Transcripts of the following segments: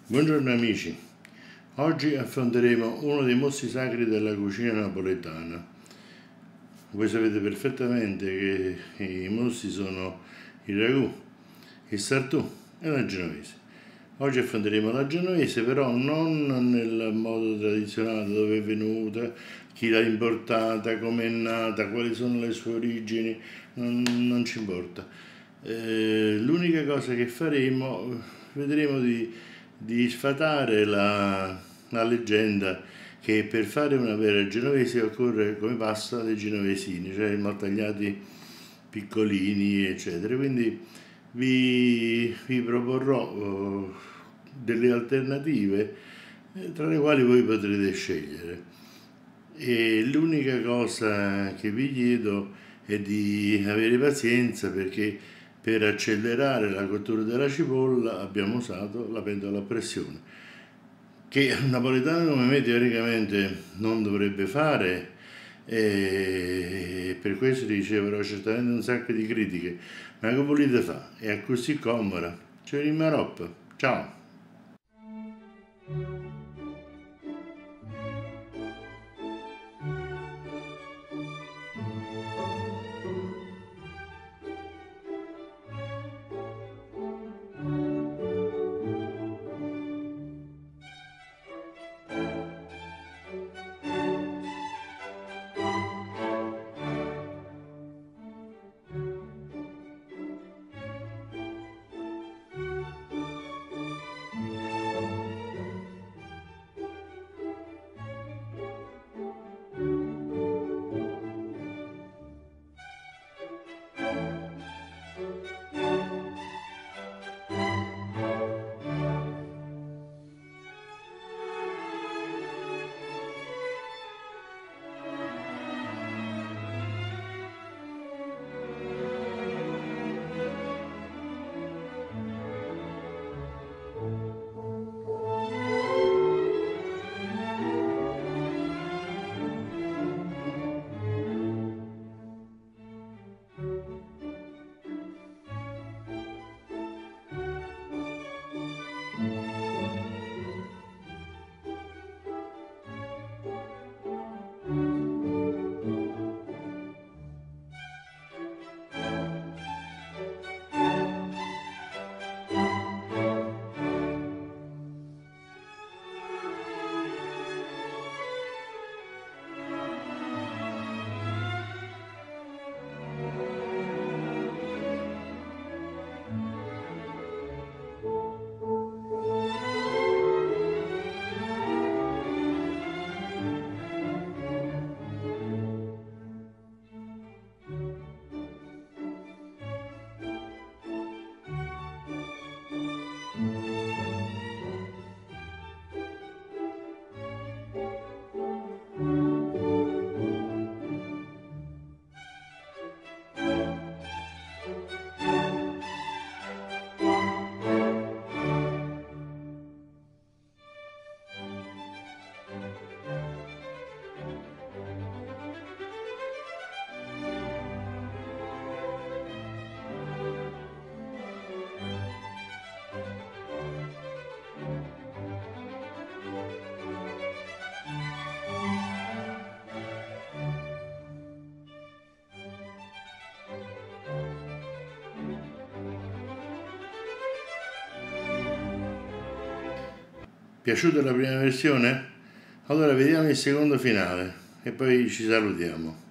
Buongiorno amici, oggi affronteremo uno dei mostri sacri della cucina napoletana. Voi sapete perfettamente che i mostri sono il ragù, il sartù e la genovese. Oggi affronteremo la genovese, però non nel modo tradizionale, dove è venuta, chi l'ha importata, come è nata, quali sono le sue origini, non ci importa. L'unica cosa che faremo, vedremo di sfatare la leggenda che per fare una vera genovese occorre come pasta dei genovesini, cioè maltagliati piccolini, eccetera. Quindi vi proporrò delle alternative tra le quali voi potrete scegliere. E l'unica cosa che vi chiedo è di avere pazienza, perché per accelerare la cottura della cipolla abbiamo usato la pentola a pressione, che un napoletano come me teoricamente non dovrebbe fare, e per questo riceverò certamente un sacco di critiche, ma che volete fare? È così comoda. Ci vediamo a roba. Ciao! Piaciuta la prima versione? Allora vediamo il secondo finale e poi ci salutiamo.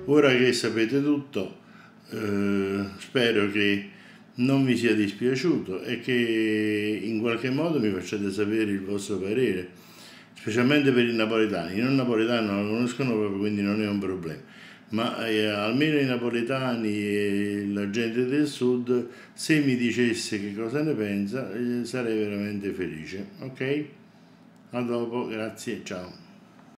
Ora che sapete tutto, spero che non vi sia dispiaciuto e che in qualche modo mi facciate sapere il vostro parere, specialmente per i napoletani. I non napoletani non lo conoscono proprio, quindi non è un problema, ma almeno i napoletani e la gente del sud, se mi dicesse che cosa ne pensa, sarei veramente felice. Ok? A dopo, grazie, ciao.